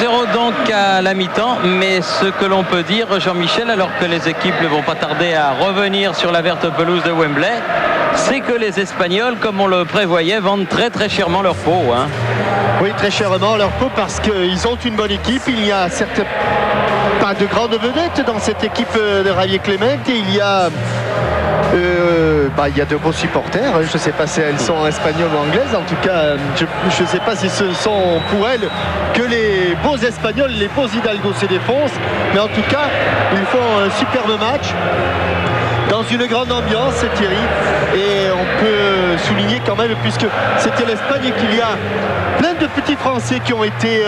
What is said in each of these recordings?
0 donc à la mi-temps, mais ce que l'on peut dire, Jean-Michel, alors que les équipes ne vont pas tarder à revenir sur la verte pelouse de Wembley, c'est que les Espagnols, comme on le prévoyait, vendent très très chèrement leur peau. Hein. Oui, très chèrement leur peau parce qu'ils ont une bonne équipe. Il y a certes pas de grandes vedettes dans cette équipe de Javier Clement et il y a de beaux supporters. Je ne sais pas si elles sont espagnoles ou anglaises. En tout cas, je ne sais pas si ce sont pour elles que les beaux Espagnols, les beaux Hidalgo se défoncent. Mais en tout cas, ils font un superbe match dans une grande ambiance, Thierry. Et on peut souligner quand même, puisque c'était l'Espagne, et qu'il y a plein de petits Français qui ont été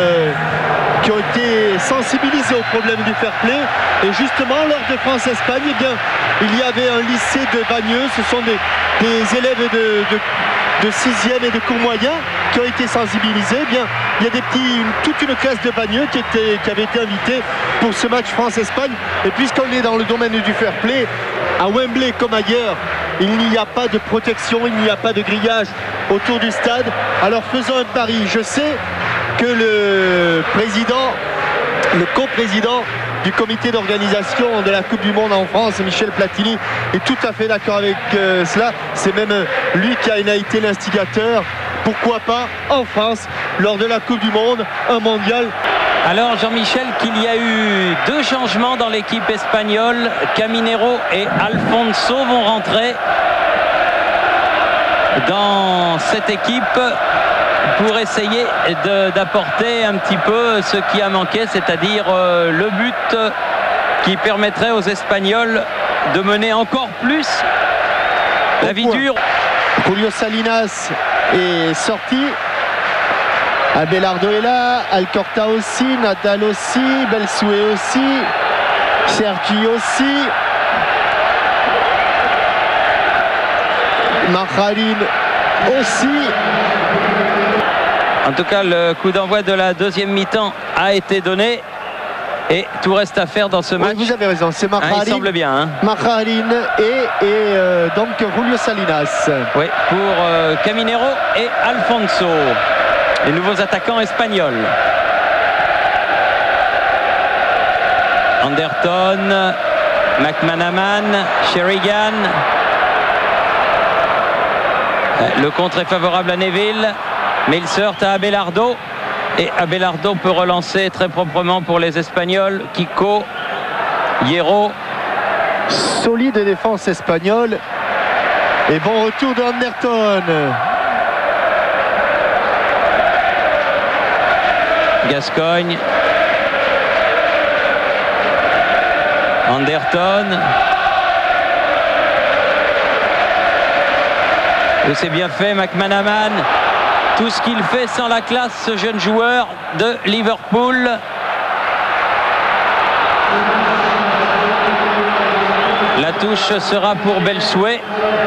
sensibilisés au problème du fair play. Et justement, lors de France-Espagne, eh bien, il y avait un lycée de Bagneux. Ce sont des élèves de 6e et de cours moyen qui ont été sensibilisés. Eh bien, il y a toute une classe de Bagneux qui avait été invitée pour ce match France-Espagne. Et puisqu'on est dans le domaine du fair play, à Wembley comme ailleurs, il n'y a pas de protection, il n'y a pas de grillage autour du stade. Alors faisons un pari. Je sais que le coprésident du comité d'organisation de la Coupe du Monde en France, Michel Platini, est tout à fait d'accord avec cela. C'est même lui qui a été l'instigateur. Pourquoi pas en France, lors de la Coupe du Monde, un mondial. Alors Jean-Michel, qu'il y a eu 2 changements dans l'équipe espagnole. Caminero et Alfonso vont rentrer dans cette équipe pour essayer d'apporter un petit peu ce qui a manqué, c'est-à-dire le but qui permettrait aux Espagnols de mener encore plus la vie dure. Julio Salinas est sorti. Abelardo est là, Alcorta aussi, Nadal aussi, Belsoué aussi, Sergi aussi, Marjarin aussi. En tout cas, le coup d'envoi de la deuxième mi-temps a été donné et tout reste à faire dans ce match. Oui, vous avez raison, c'est Marjarin. Il semble bien. Hein. Marjarin et donc Julio Salinas. Oui, pour Caminero et Alfonso, les nouveaux attaquants espagnols. Anderton, McManaman, Sheringham. Le contre est favorable à Neville, mais il se heurte à Abelardo. Et Abelardo peut relancer très proprement pour les Espagnols. Kiko, Hierro. Solide défense espagnole. Et bon retour de Anderton. Gascogne. Anderton. C'est bien fait, McManaman. Tout ce qu'il fait sans la classe, ce jeune joueur de Liverpool. La touche sera pour Belsoué.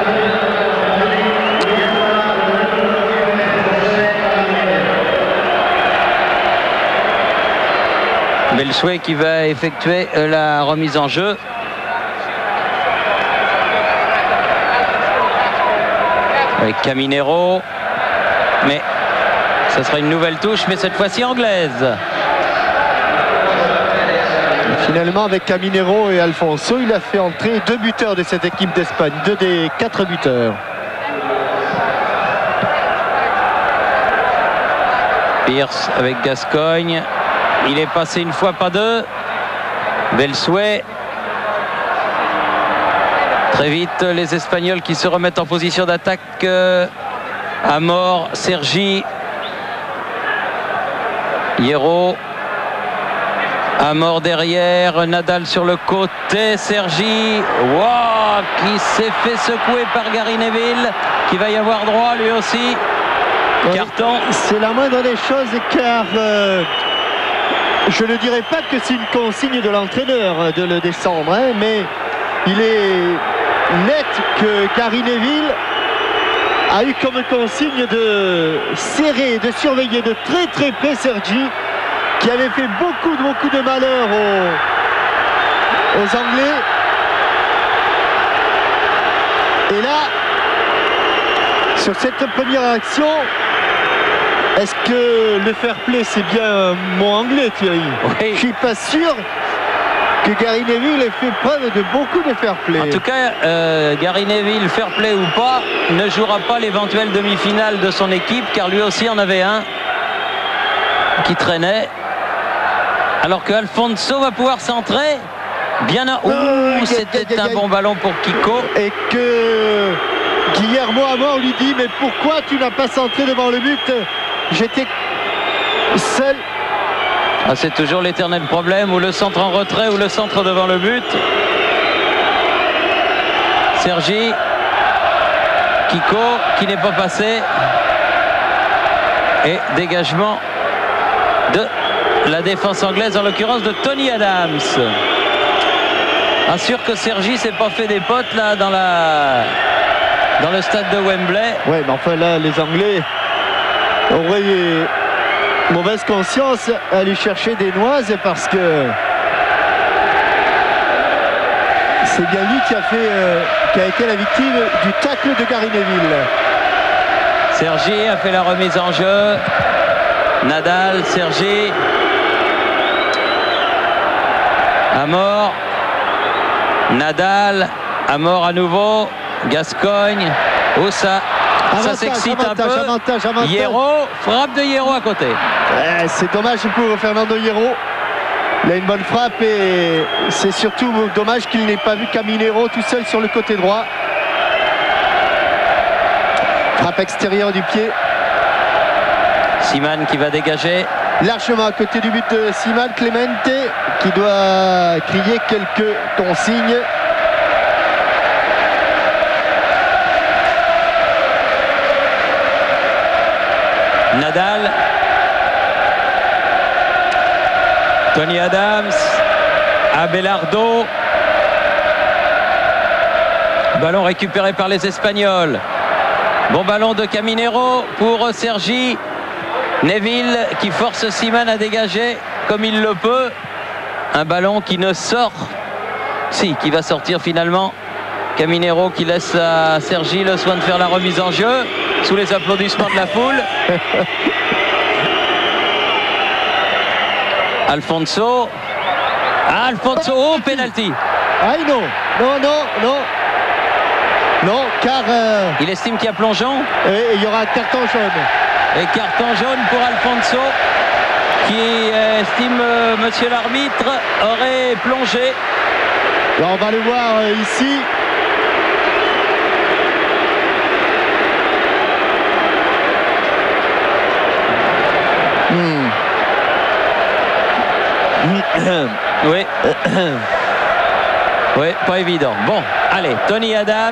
Belsoué qui va effectuer la remise en jeu. Avec Caminero. Mais ce sera une nouvelle touche, mais cette fois-ci anglaise. Finalement, avec Caminero et Alfonso, il a fait entrer 2 buteurs de cette équipe d'Espagne, 2 des 4 buteurs. Pierce avec Gascogne. Il est passé une fois, pas 2. Belsoué. Très vite, les Espagnols qui se remettent en position d'attaque. Amor, Sergi, Hierro, Amor derrière, Nadal sur le côté, Sergi, wow, qui s'est fait secouer par Gary Neville, qui va y avoir droit lui aussi. Carton. C'est la moindre des choses car je ne dirais pas que c'est une consigne de l'entraîneur de le descendre, hein, mais il est net que Gary Neville a eu comme consigne de serrer, de surveiller de très très près Sergi, qui avait fait beaucoup de malheur aux Anglais. Et là, sur cette première action, Est-ce que le fair play, c'est bien un mot anglais, Thierry? Oui. Je suis pas sûr que Gary Neville ait fait preuve de beaucoup de fair play. En tout cas, Gary Neville, fair play ou pas, ne jouera pas l'éventuelle demi-finale de son équipe, car lui aussi en avait un qui traînait. Alors que Alfonso va pouvoir centrer. Bien à... c'était un bon ballon pour Kiko. Et que Guillermo Amor lui dit: mais pourquoi tu n'as pas centré devant le but? J'étais seul. Ah, c'est toujours l'éternel problème, ou le centre en retrait ou le centre devant le but. Sergi, Kiko qui n'est pas passé, et dégagement de la défense anglaise, en l'occurrence de Tony Adams. Assure que Sergi s'est pas fait des potes là dans le stade de Wembley. Ouais, mais enfin là, les Anglais auraient mauvaise conscience à aller chercher des noises, parce que c'est bien lui qui a été la victime du tacle de Gary Neville. Sergi a fait la remise en jeu. Nadal, Sergi, Amor, Nadal, Amor à nouveau, Gascogne, ça s'excite un peu. Avantage. Hierro, frappe de Hierro à côté. C'est dommage pour Fernando Hierro. Il a une bonne frappe, et c'est surtout dommage qu'il n'ait pas vu Caminero tout seul sur le côté droit. Frappe extérieure du pied. Siman qui va dégager. Largement à côté du but de Siman. Clemente qui doit crier quelques consignes. Nadal, Tony Adams, Abelardo. Ballon récupéré par les Espagnols. Bon ballon de Caminero pour Sergi. Neville qui force Siman à dégager comme il le peut. Un ballon qui ne sort. Qui va sortir finalement. Caminero qui laisse à Sergi le soin de faire la remise en jeu sous les applaudissements de la foule. Alfonso, oh, penalty. Ah non, car il estime qu'il y a plongeon. Et il y aura un carton jaune. Et carton jaune pour Alfonso, qui estime monsieur l'arbitre aurait plongé. Alors on va le voir ici. Oui. Oui, pas évident. Bon, allez, Tony Adams,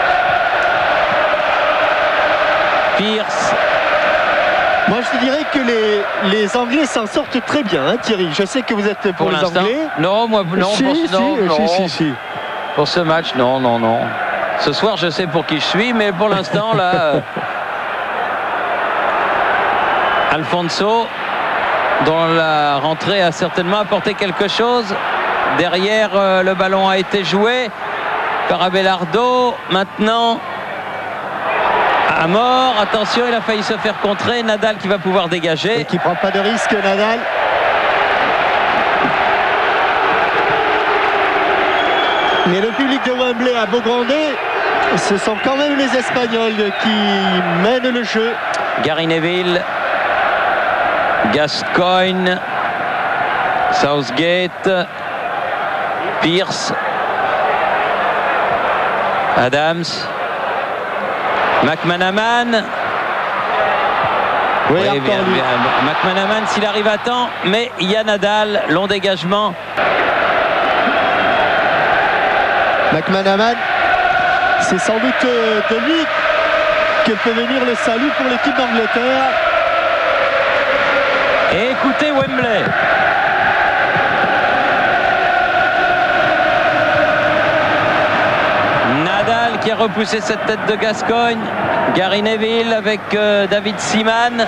Pierce. Moi, je te dirais que les Anglais s'en sortent très bien, hein, Thierry. Je sais que vous êtes pour les Anglais. Non, moi, non. Si. Pour ce match, non. Ce soir, je sais pour qui je suis, mais pour l'instant, là... Alfonso, dont la rentrée a certainement apporté quelque chose. Derrière, le ballon a été joué par Abelardo. Maintenant, Amor. Attention, il a failli se faire contrer. Nadal qui va pouvoir dégager. Et qui prend pas de risque, Nadal. Mais le public de Wembley a beau gronder, ce sont quand même les Espagnols qui mènent le jeu. Gary Neville, Gascogne, Southgate, Pierce, Adams, McManaman. Oui, bien. McManaman s'il arrive à temps, mais il y a Nadal, long dégagement. McManaman, c'est sans doute de lui que peut venir le salut pour l'équipe d'Angleterre. Et écoutez Wembley. Nadal qui a repoussé cette tête de Gascogne. Gary Neville avec David Seaman.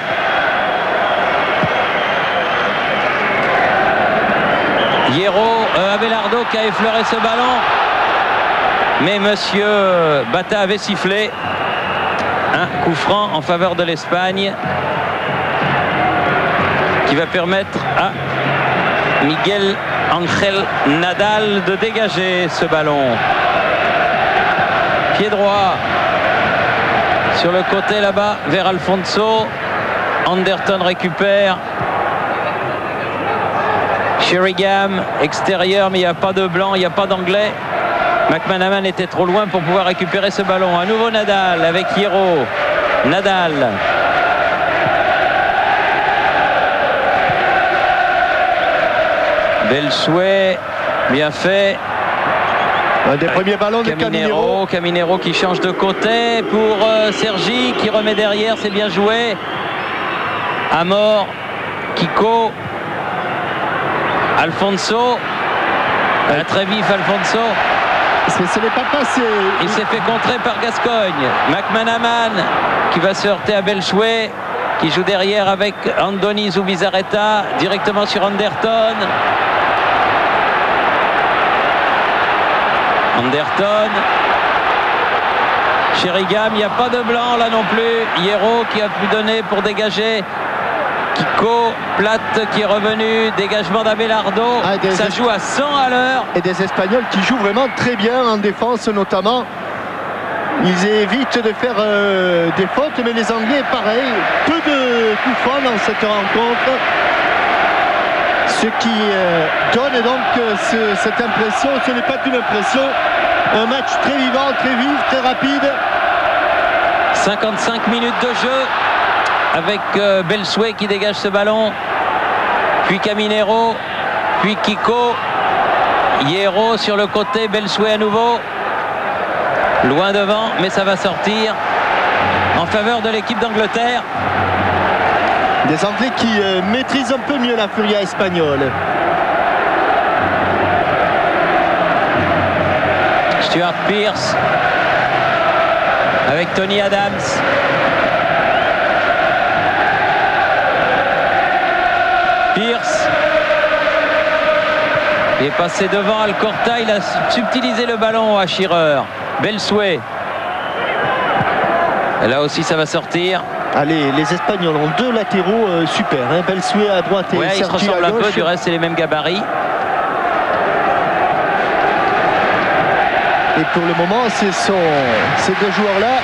Abelardo qui a effleuré ce ballon. Mais monsieur Bata avait sifflé. Un coup franc en faveur de l'Espagne. qui va permettre à Miguel Ángel Nadal de dégager ce ballon. Pied droit sur le côté là-bas vers Alfonso. Anderton récupère. Sheringham extérieur, mais il n'y a pas de blanc, il n'y a pas d'anglais. McManaman était trop loin pour pouvoir récupérer ce ballon. À nouveau Nadal avec Hierro. Nadal. Bel souhait, bien fait. Un des premiers ballons de Caminero. Caminero qui change de côté pour Sergi qui remet derrière, c'est bien joué. Amor, Kiko, Alfonso, très vif Alfonso. Ce n'est pas passé. Il s'est fait contrer par Gascogne. McManaman qui va se heurter à Belchouet, qui joue derrière avec Andoni Zubizarreta, directement sur Anderton. Anderton. Sheringham, il n'y a pas de blanc là non plus. Hierro qui a pu donner pour dégager. Kiko, Plate qui est revenu, dégagement d'Abelardo, ça joue à 100 à l'heure. Et des Espagnols qui jouent vraiment très bien en défense notamment. Ils évitent de faire des fautes, mais les Anglais, pareil, peu de coups francs dans cette rencontre. Ce qui donne donc cette impression, ce n'est pas qu'une impression, un match très vivant, très vif, très rapide. 55 minutes de jeu. Avec Belchouet qui dégage ce ballon, puis Caminero, puis Kiko, Hierro sur le côté, Belchouet à nouveau, loin devant, mais ça va sortir en faveur de l'équipe d'Angleterre. Des Anglais qui maîtrisent un peu mieux la furia espagnole. Stuart Pearce avec Tony Adams. Pearce il est passé devant Alcorta, il a subtilisé le ballon à Shearer. Belchouet. Là aussi ça va sortir. Allez, les Espagnols ont deux latéraux super. Hein. Belchouet à droite et Sergi à gauche. Ils se ressemblent un peu, du reste c'est les mêmes gabarits. Et pour le moment, ce sont ces deux joueurs-là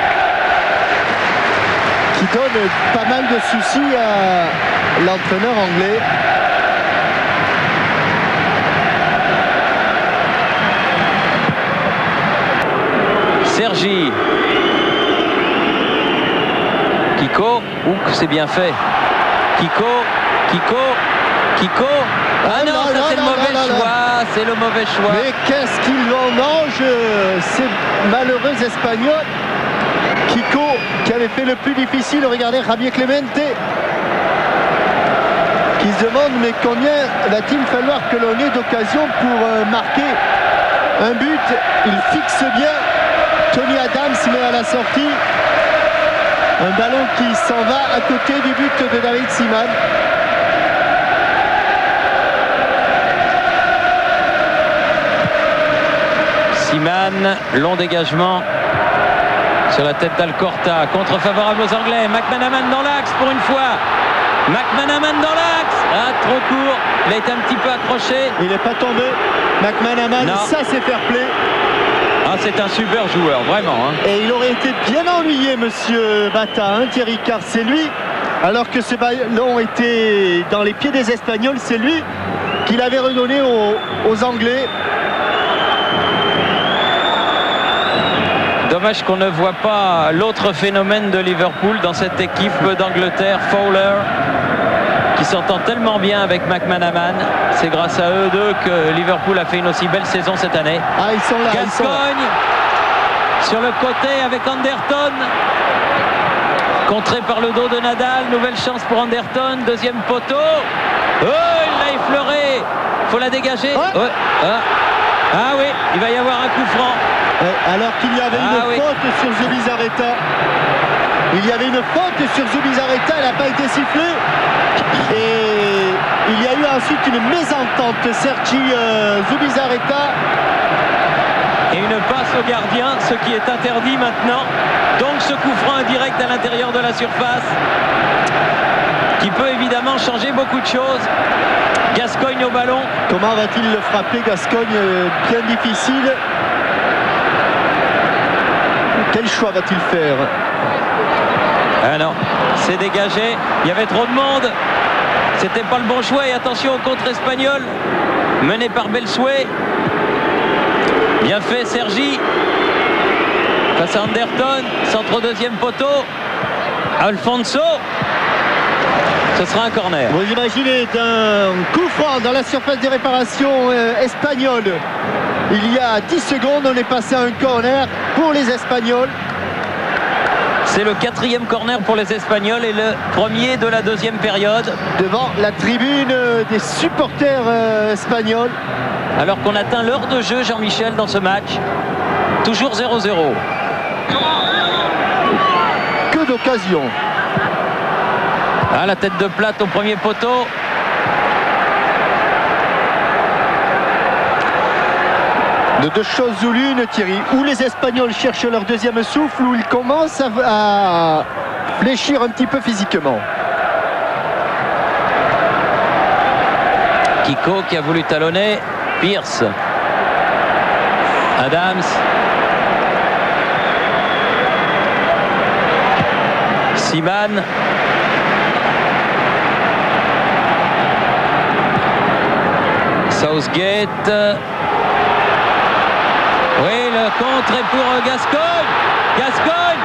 qui donnent pas mal de soucis à l'entraîneur anglais. Sergi. Kiko. C'est bien fait. Kiko. Ah non, ça c'est le mauvais choix. C'est le mauvais choix. Mais qu'est-ce qu'ils en mangent, ces malheureux Espagnols. Kiko qui avait fait le plus difficile. Regardez Javier Clemente qui se demande mais combien va-t-il falloir que l'on ait d'occasion pour marquer un but. Il fixe bien Tony Adams, mais à la sortie un ballon qui s'en va à côté du but de David Seaman. Seaman, long dégagement sur la tête d'Alcorta, contre favorable aux Anglais. McManaman dans l'axe pour une fois. McManaman dans l'axe. Ah, trop court. Il a été un petit peu accroché. Il n'est pas tombé. McManaman, non. Ça c'est fair play. Ah, c'est un super joueur, vraiment. Hein. Et il aurait été bien ennuyé, monsieur Bata, hein, Thierry, car c'est lui, alors que ce ballon était dans les pieds des Espagnols, c'est lui qui l'avait redonné aux Anglais. Dommage qu'on ne voit pas l'autre phénomène de Liverpool dans cette équipe d'Angleterre, Fowler, qui s'entend tellement bien avec McManaman. C'est grâce à eux deux que Liverpool a fait une aussi belle saison cette année. Ah, ils sont là. Gascogne sur le côté avec Anderton, contré par le dos de Nadal. Nouvelle chance pour Anderton, deuxième poteau. Oh, il l'a effleuré. Faut la dégager. Ouais. Ah oui, il va y avoir un coup franc. Alors qu'il y avait une faute sur Zubizarreta. Il y avait une faute sur Zubizarreta, elle n'a pas été sifflée. Et il y a eu ensuite une mésentente. Sergi Zubizarreta. Et une passe au gardien, ce qui est interdit maintenant. Donc ce coup franc indirect à l'intérieur de la surface. qui peut évidemment changer beaucoup de choses. Gascoigne au ballon. Comment va-t-il le frapper, Gascoigne? Bien difficile. Quel choix va-t-il faire? Ah non, c'est dégagé. Il y avait trop de monde. C'était pas le bon choix. Et attention au contre espagnol mené par Belsoué. Bien fait Sergi. Face à Anderton. Centre deuxième poteau. Alfonso. Ce sera un corner. Vous imaginez d'un coup franc dans la surface de réparation espagnole. Il y a 10 secondes, on est passé à un corner pour les Espagnols. C'est le 4e corner pour les Espagnols et le premier de la deuxième période. Devant la tribune des supporters espagnols. Alors qu'on atteint l'heure de jeu, Jean-Michel, dans ce match. Toujours 0-0. Que d'occasion. Ah, la tête de plate au premier poteau. De deux choses ou l'une, Thierry. Où les Espagnols cherchent leur deuxième souffle, où ils commencent à fléchir un petit peu physiquement. Kiko qui a voulu talonner. Pierce. Adams. Siman. Southgate. Oui, le contre est pour Gascoigne. Gascoigne.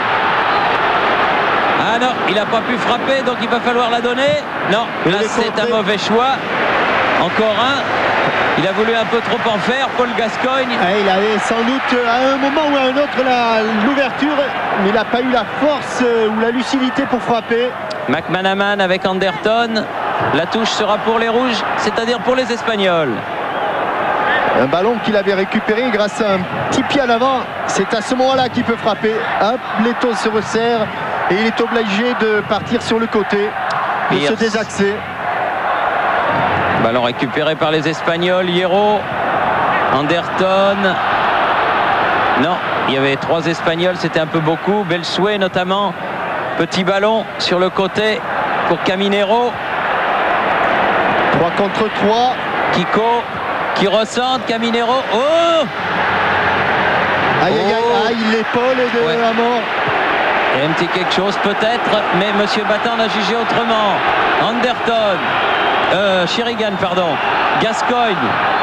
Ah non, il n'a pas pu frapper, donc il va falloir la donner. Non, là c'est un mauvais choix. Encore un. Il a voulu un peu trop en faire, Paul Gascoigne. Et il avait sans doute à un moment ou à un autre l'ouverture, mais il n'a pas eu la force ou la lucidité pour frapper. McManaman avec Anderton. La touche sera pour les Rouges, c'est-à-dire pour les Espagnols. Un ballon qu'il avait récupéré grâce à un petit pied à l'avant. C'est à ce moment-là qu'il peut frapper. Hop, Leto se resserre et il est obligé de partir sur le côté, de se désaxer. Ballon récupéré par les Espagnols. Hierro. Anderton. Non, il y avait 3 Espagnols, c'était un peu beaucoup. Belsoué notamment. Petit ballon sur le côté pour Caminero. 3 contre 3. Kiko qui recentre. Caminero. Oh! Aïe, aïe, aïe, aïe, l'épaule de la mort. Il y a un petit quelque chose peut-être, mais Monsieur Battant a jugé autrement. Anderton. Sheringham, pardon. Gascoigne.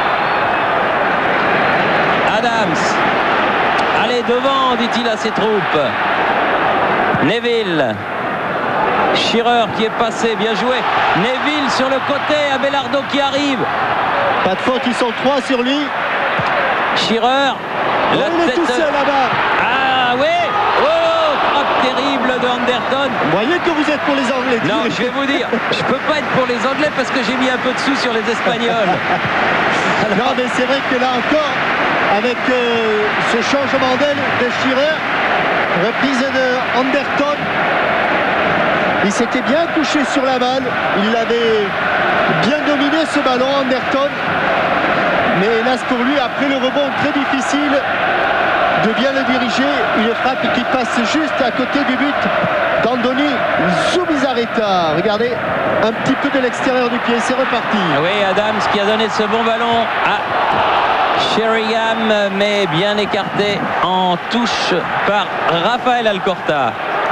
Adams. Allez, devant, dit-il à ses troupes. Neville. Shearer qui est passé, bien joué. Neville sur le côté, Abelardo qui arrive. Pas de faute, ils sont 3 sur lui. Shearer. Il est tout seul là-bas. Ah oui. Oh, frappe terrible de Anderton. Vous voyez que vous êtes pour les Anglais. Non, je vais vous dire, je peux pas être pour les Anglais parce que j'ai mis un peu de sous sur les Espagnols. Alors... Non, mais c'est vrai que là encore, avec ce changement d'aile de Shearer, reprise de Anderton, il s'était bien couché sur la balle. Il l'avait bien dominé ce ballon, Anderton. Mais hélas pour lui, après le rebond très difficile de bien le diriger, une frappe qui passe juste à côté du but d'Andoni Zubizarreta. Regardez, un petit peu de l'extérieur du pied, c'est reparti. Oui, Adams qui a donné ce bon ballon à Sheringham, mais bien écarté en touche par Rafael Alcorta.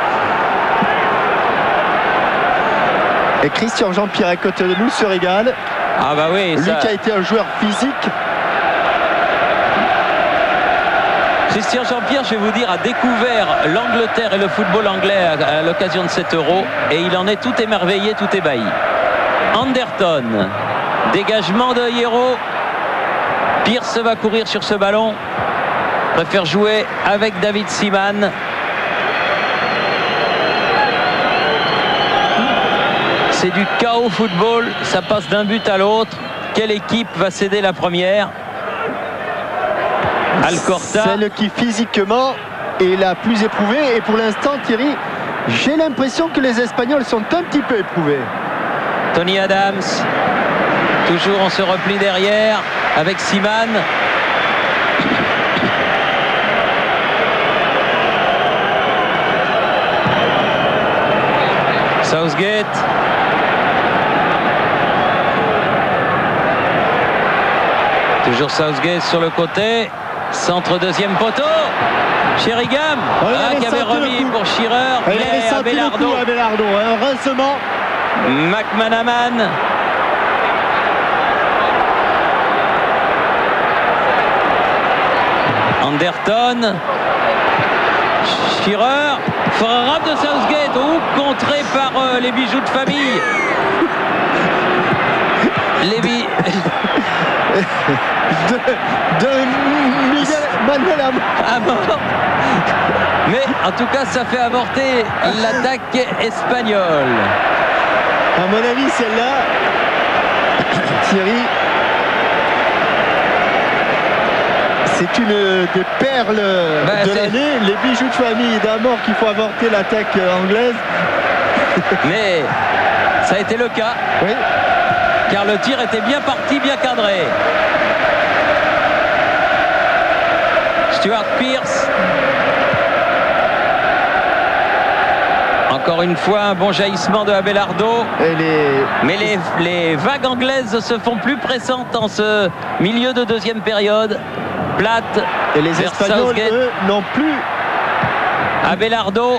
Et Christian Jean-Pierre à côté de nous se régale. Ah bah oui, lui qui a été un joueur physique. Christian Jean-Pierre, je vais vous dire, a découvert l'Angleterre et le football anglais à l'occasion de cet Euro et il en est tout émerveillé, tout ébahi. Anderton, dégagement de Hierro. Pierce va courir sur ce ballon. Préfère jouer avec David Seaman. C'est du chaos football, ça passe d'un but à l'autre. Quelle équipe va céder la première? Alcorta. Celle qui physiquement est la plus éprouvée. Et pour l'instant, Thierry, j'ai l'impression que les Espagnols sont un petit peu éprouvés. Tony Adams. Toujours on se replie derrière avec Seaman. Southgate. Toujours Southgate sur le côté. Centre deuxième poteau. Sheringham qui avait remis pour Shearer. Il avait senti le coup à Abelardo. Heureusement. McManaman. Anderton. Shearer. Frappe de Southgate. Contré par les bijoux de famille. de Miguel Manuel Amor. Mais en tout cas, ça fait avorter l'attaque espagnole. À mon avis, celle-là, Thierry, c'est une des perles de l'année. Les bijoux de famille d'Amor qu'il faut avorter l'attaque anglaise. Mais ça a été le cas. Oui. Car le tir était bien parti, bien cadré. Stuart Pearce. Encore une fois, un bon jaillissement de Abelardo. Mais les vagues anglaises se font plus pressantes en ce milieu de deuxième période. Plate. Et les Espagnols, eux, non plus. Abelardo.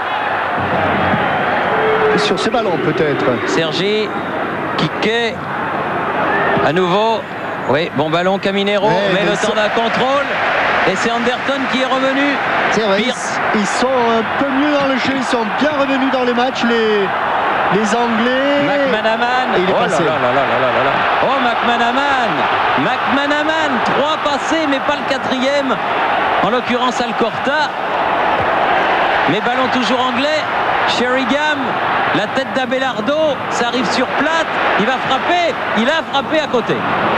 Sur ce ballon, peut-être. Sergi. Kiké. À nouveau. Oui, bon ballon Caminero. Mais le temps d'un contrôle. Et c'est Anderton qui est revenu. C'est vrai, ils sont un peu mieux dans le jeu, ils sont bien revenus dans le match, les Anglais. McManaman. Et il est passé. Oh, McManaman, 3 passés, mais pas le 4e. En l'occurrence, Alcorta. Mais ballon toujours anglais. Sheringham, la tête d'Abelardo, ça arrive sur Plate. Il va frapper. Il a frappé à côté.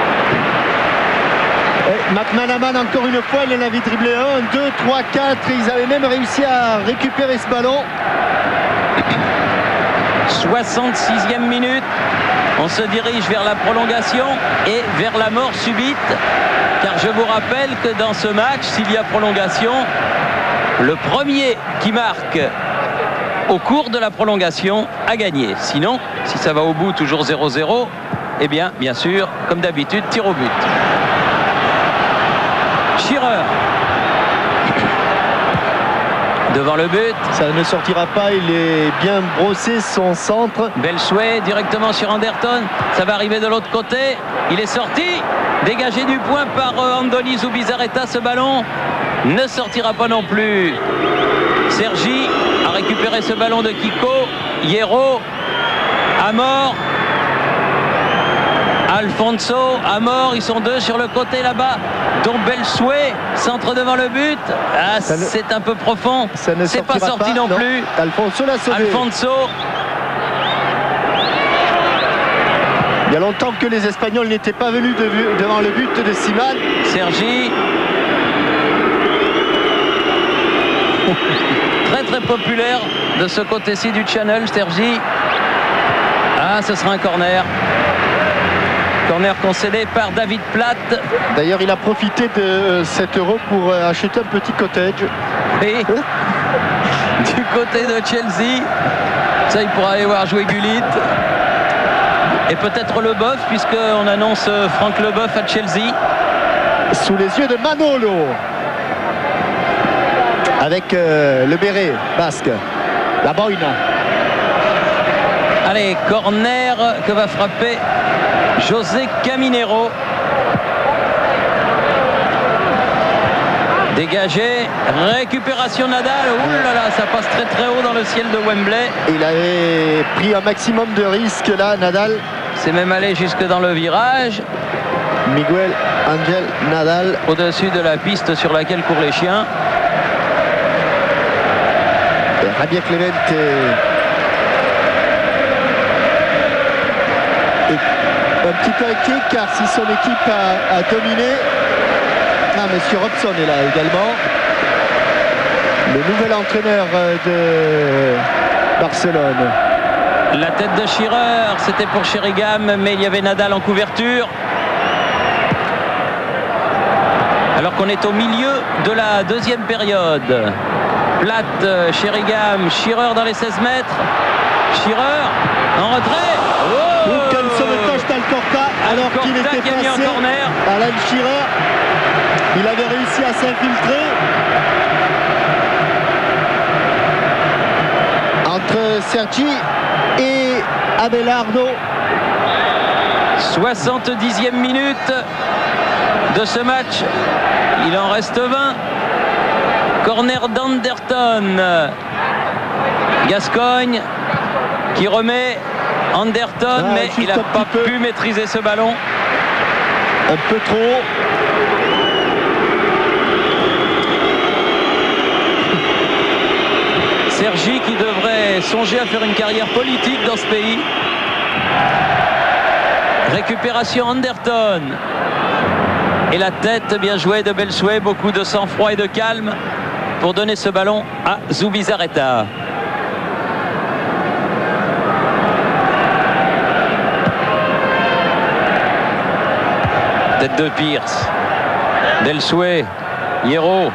McManaman, encore une fois, il en avait dribblé 1, 2, 3, 4. Ils avaient même réussi à récupérer ce ballon. 66e minute. On se dirige vers la prolongation et vers la mort subite. Car je vous rappelle que dans ce match, s'il y a prolongation, le premier qui marque au cours de la prolongation a gagné. Sinon, si ça va au bout, toujours 0-0, eh bien sûr, comme d'habitude, tir au but. Shearer devant le but. Ça ne sortira pas, il est bien brossé son centre. Belchouet directement sur Anderton. Ça va arriver de l'autre côté. Il est sorti. Dégagé du point par Andoni Zubizarreta. Ce ballon ne sortira pas non plus. Sergi a récupéré ce ballon de Kiko. Hierro. Amor. Alfonso, Amor, ils sont deux sur le côté là-bas. dont Belchouet, centre devant le but. Ah, c'est un peu profond. C'est pas sorti non plus. Alfonso l'a sauvé. Alfonso. Il y a longtemps que les Espagnols n'étaient pas venus devant le but de Siman. Sergi. Très très populaire de ce côté-ci du channel, Sergi. Ah, ce sera un corner. Corner concédé par David Platt. D'ailleurs, il a profité de 7 € pour acheter un petit cottage. Et du côté de Chelsea, ça, il pourra aller voir jouer Gullit. Et peut-être Leboeuf, puisqu'on annonce Franck Leboeuf à Chelsea. Sous les yeux de Manolo. Avec le béret basque. La boina. Allez, corner que va frapper José Caminero. Dégagé, récupération Nadal. Ouh là là, ça passe très très haut dans le ciel de Wembley. Il avait pris un maximum de risques là, Nadal. C'est même allé jusque dans le virage. Miguel Angel Nadal. Au-dessus de la piste sur laquelle courent les chiens. Et Javier Clemente un petit peu inquiet, car si son équipe a dominé. Ah, monsieur Robson est là également. Le nouvel entraîneur de Barcelone. La tête de Shearer, c'était pour Sheringham, mais il y avait Nadal en couverture. Alors qu'on est au milieu de la deuxième période. Platt, Sheringham, Shearer dans les 16 mètres. Shearer en retrait. Quel sauvetage d'Alcorta. alors qu'il était passé en corner. Alan Shearer. Il avait réussi à s'infiltrer entre Sergi et Abelardo. 70e minute de ce match. Il en reste 20. Corner d'Anderton. Gascoigne qui remet Anderton, mais il n'a pas pu maîtriser ce ballon. Un peu trop. Sergi qui devrait songer à faire une carrière politique dans ce pays. Récupération Anderton. Et la tête bien jouée de Belsoué, beaucoup de sang-froid et de calme pour donner ce ballon à Zubizarreta. Tête de Pierce. Belsoué. Hierro.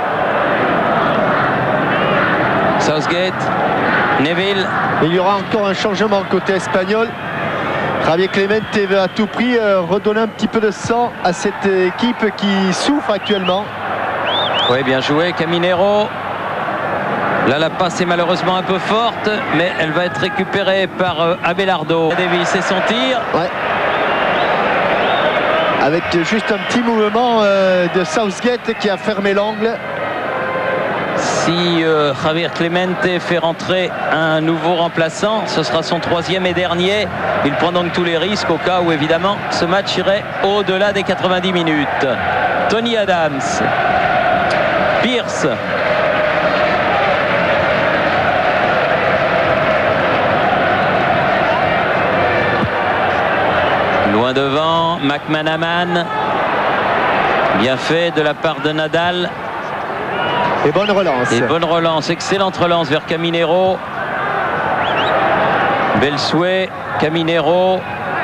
Southgate. Neville. Il y aura encore un changement côté espagnol. Javier Clemente veut à tout prix redonner un petit peu de sang à cette équipe qui souffre actuellement. Oui, bien joué, Caminero. Là, la passe est malheureusement un peu forte, mais elle va être récupérée par Abelardo. Davis et son tir. Ouais. Avec juste un petit mouvement de Southgate qui a fermé l'angle. Si Javier Clemente fait rentrer un nouveau remplaçant, ce sera son 3e et dernier. Il prend donc tous les risques au cas où évidemment ce match irait au-delà des 90 minutes. Tony Adams. Pierce. Loin devant, McManaman. Bien fait de la part de Nadal. Et bonne relance. Et bonne relance, excellente relance vers Caminero. Belsoué, Caminero.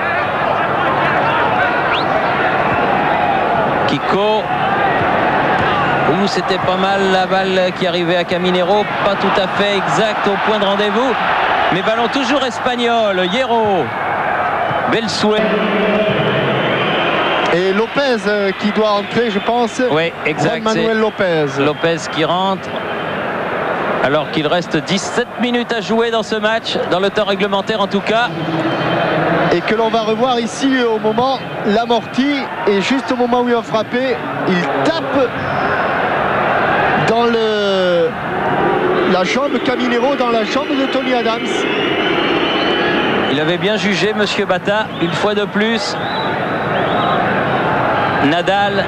Kiko. C'était pas mal la balle qui arrivait à Caminero. Pas tout à fait exact au point de rendez-vous. Mais ballon toujours espagnol. Hierro. Belsoué. Et Lopez qui doit entrer, je pense. Oui, exact. Manuel Lopez. Lopez qui rentre. Alors qu'il reste 17 minutes à jouer dans ce match, dans le temps réglementaire en tout cas. Et que l'on va revoir ici au moment l'amorti. Et juste au moment où il a frappé, il tape dans la jambe Caminero, dans la jambe de Tony Adams. Il avait bien jugé, monsieur Bata, une fois de plus. Nadal,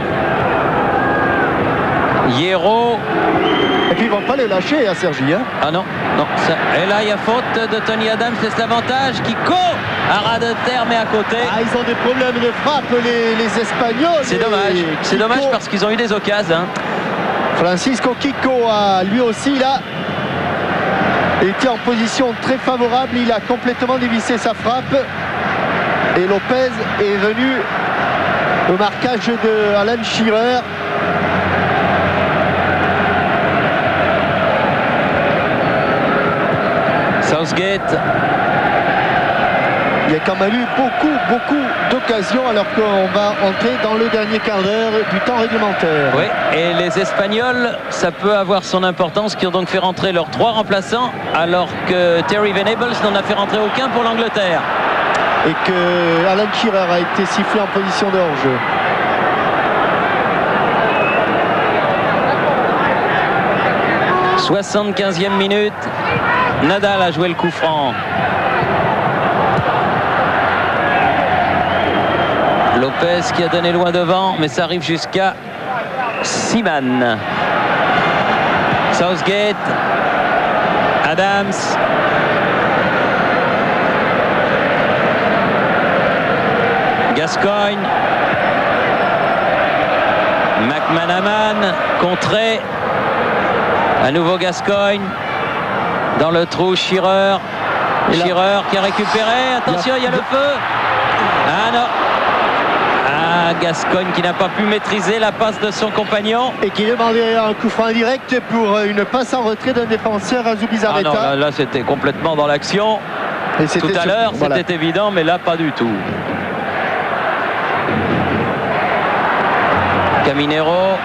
Hierro. Et puis ils vont pas les lâcher à Sergi. Hein. Ah non, non. Ça... Et là il y a faute de Tony Adams, c'est l'avantage. Kiko à ras de terre mais à côté. Ah, ils ont des problèmes de frappe les Espagnols. C'est dommage. C'est dommage parce qu'ils ont eu des occasions. Hein. Francisco Kiko a lui aussi là était en position très favorable. Il a complètement dévissé sa frappe. Et Lopez est venu au marquage de Alan Shearer. Southgate. Il y a quand même eu beaucoup d'occasions alors qu'on va entrer dans le dernier quart d'heure du temps réglementaire. Oui, et les Espagnols, ça peut avoir son importance, qui ont donc fait rentrer leurs 3 remplaçants alors que Terry Venables n'en a fait rentrer aucun pour l'Angleterre. Et que Alan Shearer a été sifflé en position de hors-jeu. « 75e minute. Nadal a joué le coup franc. Lopez qui a donné loin devant, mais ça arrive jusqu'à Seaman. Southgate. Adams. Gascoigne. McManaman contré. À nouveau Gascoigne. Dans le trou, Shearer. Shearer qui a récupéré. Attention, il y a le feu. Ah non. Ah, Gascoigne qui n'a pas pu maîtriser la passe de son compagnon. Et qui demandait un coup franc direct pour une passe en retrait d'un défenseur à Zubizarreta. Ah non, là c'était complètement dans l'action. Tout à l'heure, c'était évident, mais là, pas du tout. Caminero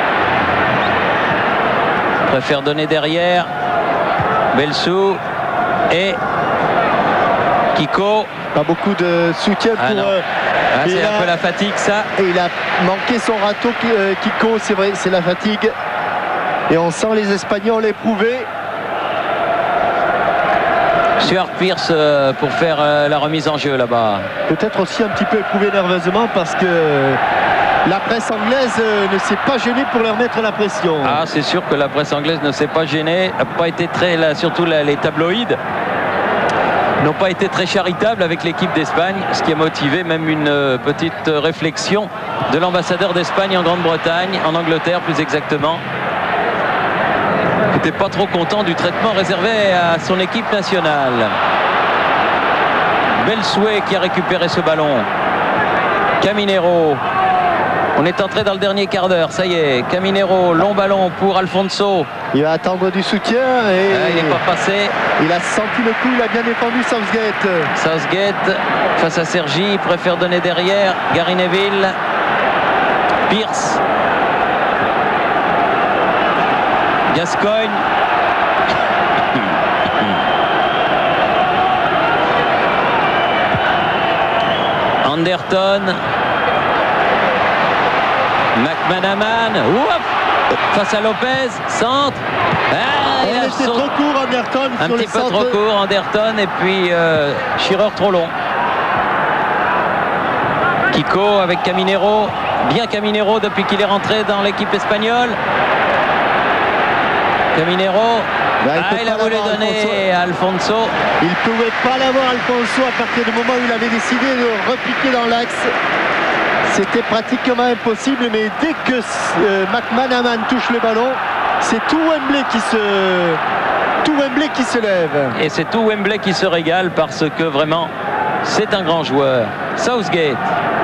préfère donner derrière. Belsu et Kiko. Pas beaucoup de soutien pour... c'est un peu la fatigue, ça. Et il a manqué son râteau, Kiko, c'est vrai, c'est la fatigue. Et on sent les Espagnols éprouver. Stuart Pearce pour faire la remise en jeu là-bas. Peut-être aussi un petit peu éprouvé nerveusement parce que la presse anglaise ne s'est pas gênée pour leur mettre la pression. Ah, c'est sûr que la presse anglaise ne s'est pas gênée, n'a pas été très, là, surtout les tabloïds n'ont pas été très charitables avec l'équipe d'Espagne, ce qui a motivé même une petite réflexion de l'ambassadeur d'Espagne en Grande-Bretagne, en Angleterre plus exactement, qui n'était pas trop content du traitement réservé à son équipe nationale. Belsué qui a récupéré ce ballon. Caminero. On est entré dans le dernier quart d'heure, ça y est. Caminero, long ballon pour Alfonso. Il va attendre du soutien et il n'est pas passé. Il a senti le coup, il a bien défendu Southgate. Southgate face à Sergi, il préfère donner derrière. Gary Neville. Pearce. Gascoigne. Anderton. McManaman. Face à Lopez. Centre. Il était trop court Anderton. Un petit peu trop court Anderton. Et puis Shearer trop long. Kiko avec Caminero. Bien Caminero depuis qu'il est rentré dans l'équipe espagnole. Caminero. Il a voulu donner à Alfonso. Il ne pouvait pas l'avoir Alfonso à partir du moment où il avait décidé de repiquer dans l'axe. C'était pratiquement impossible, mais dès que McManaman touche le ballon, c'est tout Wembley qui se lève. Et c'est tout Wembley qui se régale parce que vraiment, c'est un grand joueur. Southgate.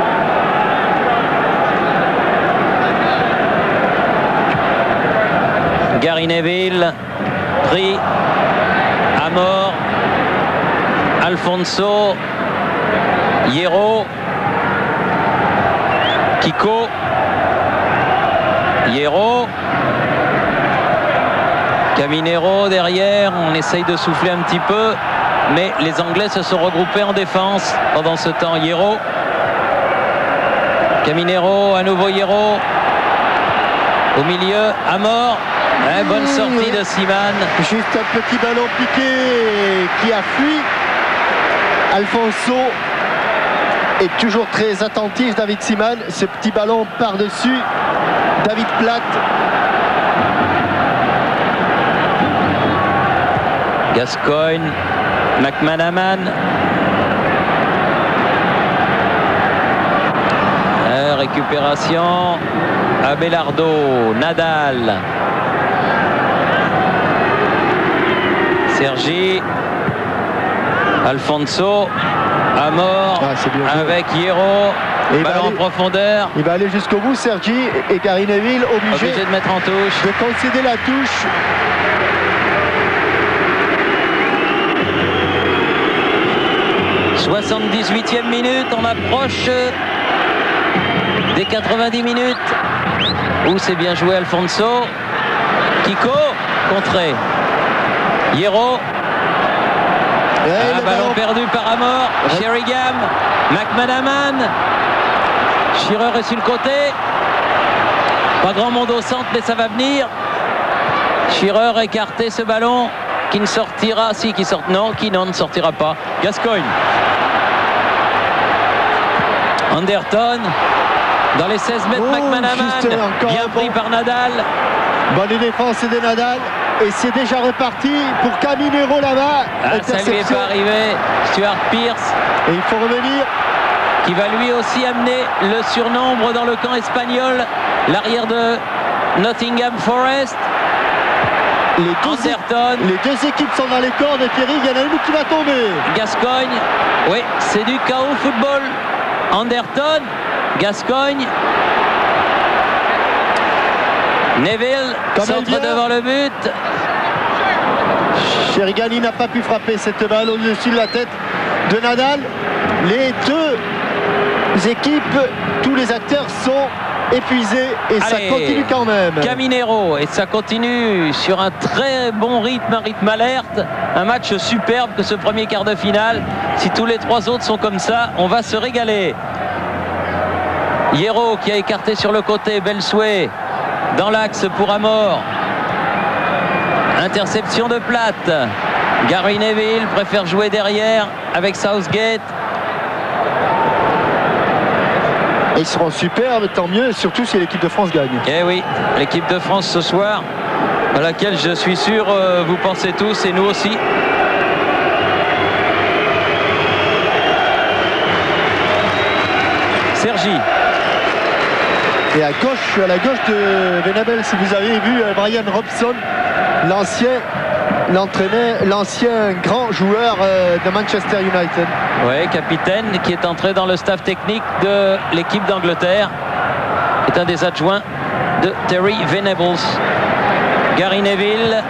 Gary Neville, pris à mort. Alfonso, Hierro, Kiko, Hierro, Caminero derrière. On essaye de souffler un petit peu, mais les Anglais se sont regroupés en défense pendant ce temps. Hierro, Caminero, à nouveau Hierro, au milieu, à mort. Bonne sortie de Seaman. Juste un petit ballon piqué qui a fui. Alfonso est toujours très attentif, David Seaman. Ce petit ballon par-dessus. David Platt. Gascoigne. McManaman. Récupération. Abelardo. Nadal. Sergi, Alfonso, à mort avec Hierro, ballon en profondeur. Il va aller jusqu'au bout, Sergi, et Gary Neville obligé de mettre en touche. De concéder la touche. « 78e minute, on approche des 90 minutes. Où c'est bien joué Alfonso. Kiko, contré. Hierro. Ballon perdu par Amor. Sheringham. McManaman. Shearer est sur le côté. Pas grand monde au centre, mais ça va venir. Shearer écarté ce ballon qui ne sortira. Si, qui sort. Non, qui non, ne sortira pas. Gascoigne. Anderton. Dans les 16 mètres, McManaman. Bien pris par Nadal. Bonne défense de Nadal. Et c'est déjà reparti pour Caminero là-bas. Ça lui est pas arrivé. Stuart Pearce. Et il faut revenir. Qui va lui aussi amener le surnombre dans le camp espagnol. L'arrière de Nottingham Forest. Les deux équipes sont dans les cordes. Thierry, il y en a une qui va tomber. Gascoigne. Oui, c'est du chaos football. Anderton. Gascoigne. Neville centre devant le but. Sheringham n'a pas pu frapper cette balle au-dessus de la tête de Nadal. Les deux équipes, tous les acteurs sont épuisé et ça continue quand même. Caminero, et ça continue sur un très bon rythme, un rythme alerte. Un match superbe que ce premier quart de finale. Si tous les trois autres sont comme ça, on va se régaler. Hierro qui a écarté sur le côté, Belsouet dans l'axe pour Amor. Interception de Platte. Gary Neville préfère jouer derrière avec Southgate. Et ils seront superbes, tant mieux, surtout si l'équipe de France gagne. Eh oui, l'équipe de France ce soir, à laquelle je suis sûr vous pensez tous et nous aussi. Sergi. Et à la gauche de Venable, si vous avez vu Brian Robson, l'ancien grand joueur de Manchester United. Oui, capitaine qui est entré dans le staff technique de l'équipe d'Angleterre. Est un des adjoints de Terry Venables. Gary Neville.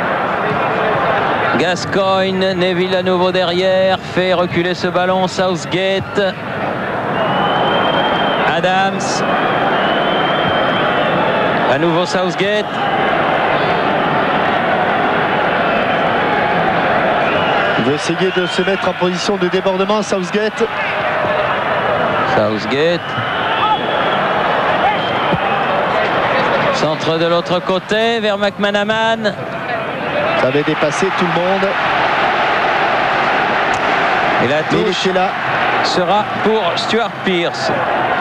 Gascoigne, Neville à nouveau derrière, fait reculer ce ballon, Southgate. Adams. À nouveau Southgate. Il veut essayer de se mettre en position de débordement, Southgate. Centre de l'autre côté vers McManaman. Ça avait dépassé tout le monde. Et la touche sera pour Stuart Pearce.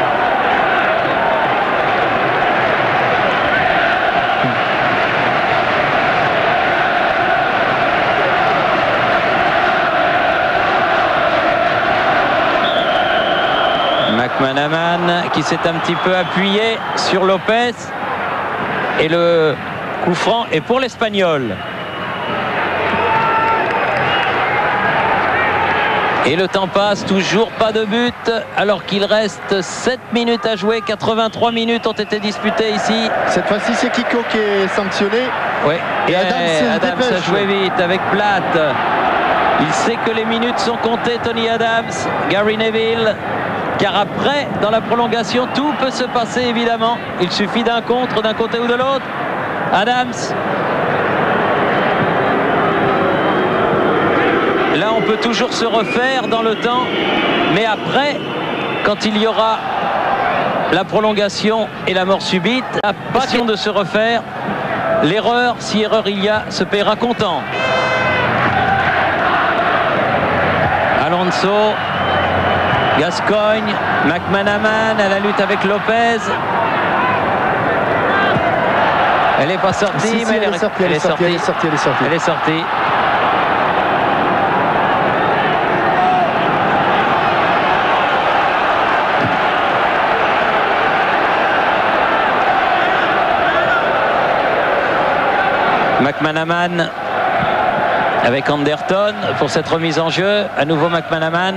McManaman qui s'est un petit peu appuyé sur Lopez. Et le coup franc est pour l'Espagnol. Et le temps passe, toujours pas de but, alors qu'il reste 7 minutes à jouer. 83 minutes ont été disputées ici. Cette fois-ci, c'est Kiko qui est sanctionné. Oui, et Adams a joué vite avec Platte. Il sait que les minutes sont comptées, Tony Adams. Gary Neville. Car après, dans la prolongation, tout peut se passer évidemment. Il suffit d'un contre d'un côté ou de l'autre. Adams. Là, on peut toujours se refaire dans le temps. Mais après, quand il y aura la prolongation et la mort subite, la passion de se refaire, l'erreur, si erreur il y a, se paiera comptant. Alonso. Gascoigne, McManaman à la lutte avec Lopez. Elle n'est pas sortie, mais elle est sortie. McManaman avec Anderton pour cette remise en jeu. À nouveau McManaman.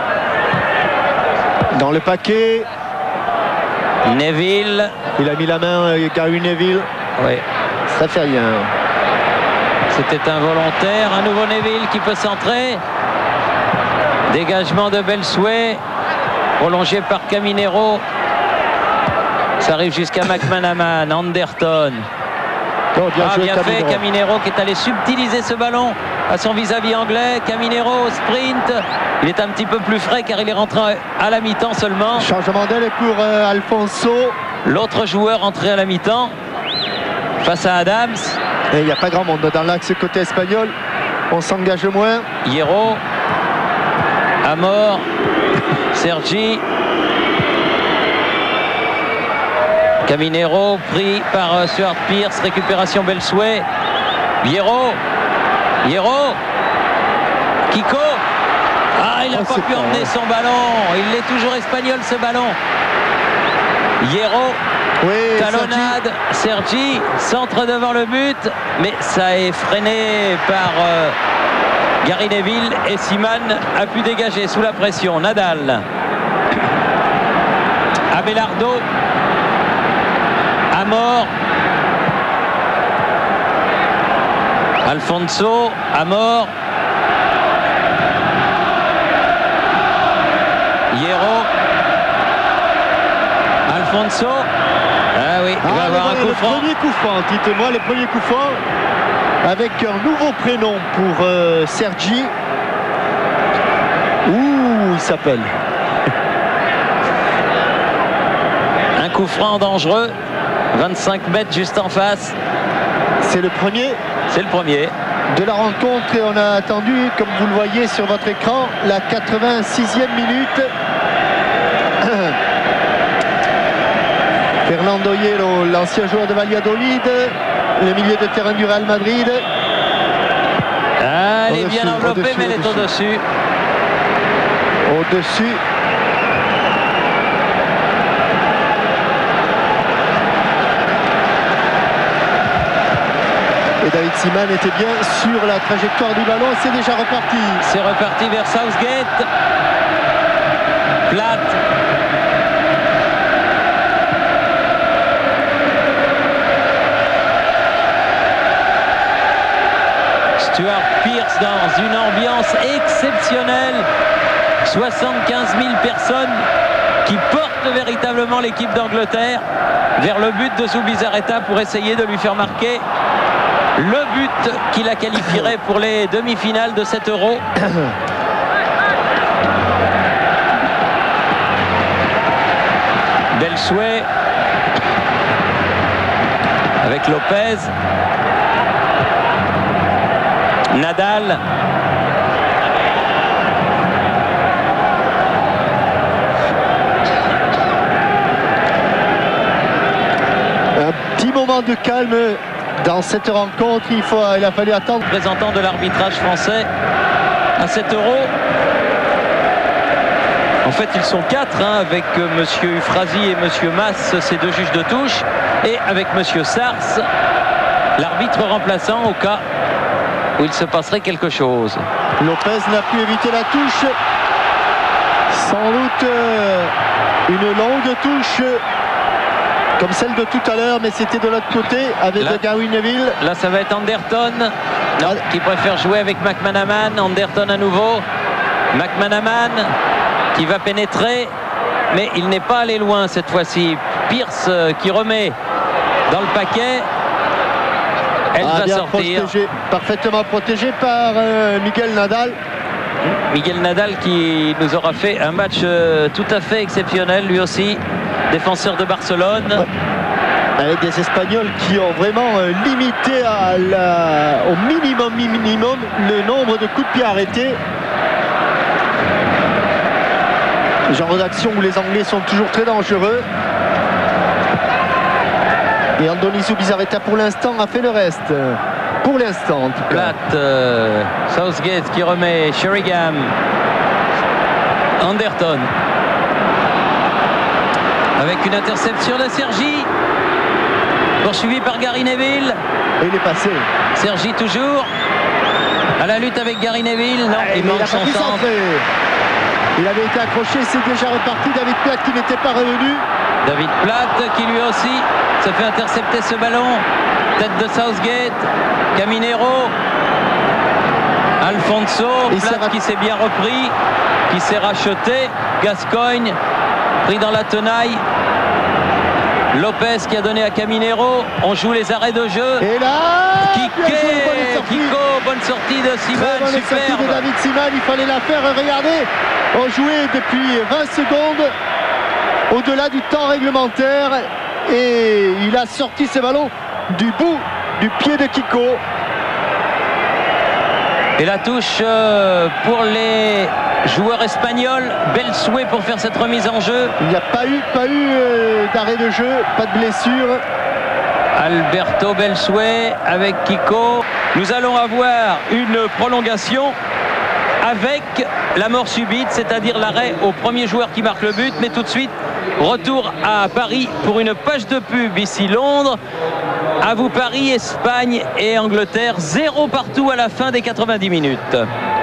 Dans le paquet. Neville. Il a mis la main, Gary Neville. Oui. Ça fait rien. C'était involontaire. Un nouveau Neville qui peut centrer. Dégagement de Belsouet. Prolongé par Caminero. Ça arrive jusqu'à McManaman. Anderton. Oh, bien fait Caminero qui est allé subtiliser ce ballon à son vis-à-vis anglais. Caminero au sprint. Il est un petit peu plus frais car il est rentré à la mi-temps seulement. Changement d'aile pour Alfonso. L'autre joueur entré à la mi-temps face à Adams. Et il n'y a pas grand monde dans l'axe côté espagnol. On s'engage moins. Hierro. Amor. Sergi. Caminero pris par Stuart Pearce. Récupération Belsouet. Hierro. Kiko. Il n'a pas pu emmener son ballon. Il est toujours espagnol ce ballon. Hierro. Oui, talonnade. Sergi. Centre devant le but. Mais ça est freiné par Gary Neville. Et Siman a pu dégager sous la pression. Nadal. Abelardo. Amor. Alfonso. Amor. Hierro. Alfonso. Ah oui, il va avoir un coup franc. Le premier coup franc, dites-moi, le premier coup franc avec un nouveau prénom pour Sergi. Ouh, il s'appelle. Un coup franc dangereux, 25 mètres juste en face. C'est le premier. C'est le premier de la rencontre et on a attendu, comme vous le voyez sur votre écran, la 86e minute. Fernando Hierro, l'ancien joueur de Valladolid, le milieu de terrain du Real Madrid. Ah, elle est bien enveloppée, mais elle est au-dessus. Au-dessus. Et David Seaman était bien sur la trajectoire du ballon. C'est déjà reparti. C'est reparti vers Southgate. Plate. Stuart Pearce dans une ambiance exceptionnelle. 75 000 personnes qui portent véritablement l'équipe d'Angleterre vers le but de Zubizarreta pour essayer de lui faire marquer le but qui la qualifierait pour les demi-finales de cet Euro. Belsouet avec Lopez. Nadal. Un petit moment de calme dans cette rencontre. Il a fallu attendre. Représentant de l'arbitrage français à cet Euro. En fait, ils sont 4 avec monsieur Ufrazi et monsieur Mas, ces deux juges de touche, et avec monsieur Sars, l'arbitre remplaçant au cas où il se passerait quelque chose. Lopez n'a pu éviter la touche. Sans doute une longue touche comme celle de tout à l'heure, mais c'était de l'autre côté avec Gary Neville. Là, ça va être Anderton qui préfère jouer avec McManaman. Anderton à nouveau. McManaman qui va pénétrer, mais il n'est pas allé loin cette fois-ci. Pearce qui remet dans le paquet. Elle va sortir. Parfaitement protégé par Miguel Nadal. Miguel Nadal qui nous aura fait un match tout à fait exceptionnel, lui aussi, défenseur de Barcelone. Ouais. Avec des Espagnols qui ont vraiment limité au minimum le nombre de coups de pied arrêtés. Genre d'action où les Anglais sont toujours très dangereux. Et Andoni Zubizarreta pour l'instant a fait le reste. Pour l'instant en tout cas. Plate, Southgate qui remet Sheringham. Anderton. Avec une interception de Sergi. Poursuivi par Gary Neville. Et il est passé. Sergi toujours. À la lutte avec Gary Neville. Non, il manque son centre. Il avait été accroché, c'est déjà reparti. David Platt qui n'était pas revenu. David Platt qui lui aussi se fait intercepter ce ballon. Tête de Southgate. Caminero. Alfonso. Platt qui s'est bien repris. Qui s'est racheté. Gascoigne pris dans la tenaille. Lopez qui a donné à Caminero. On joue les arrêts de jeu. Et là, Kiko, bonne sortie de Seaman, superbe. De David Seaman, il fallait la faire. Regardez, on jouait depuis 20 secondes au-delà du temps réglementaire et il a sorti ce ballon du bout du pied de Kiko. Et la touche pour les joueurs espagnols. Belsouet pour faire cette remise en jeu. Il n'y a pas eu d'arrêt de jeu, pas de blessure. Alberto Belsouet avec Kiko. Nous allons avoir une prolongation avec la mort subite, c'est-à-dire l'arrêt au premier joueur qui marque le but. Mais tout de suite, retour à Paris pour une page de pub ici Londres. À vous Paris, Espagne et Angleterre. 0 partout à la fin des 90 minutes.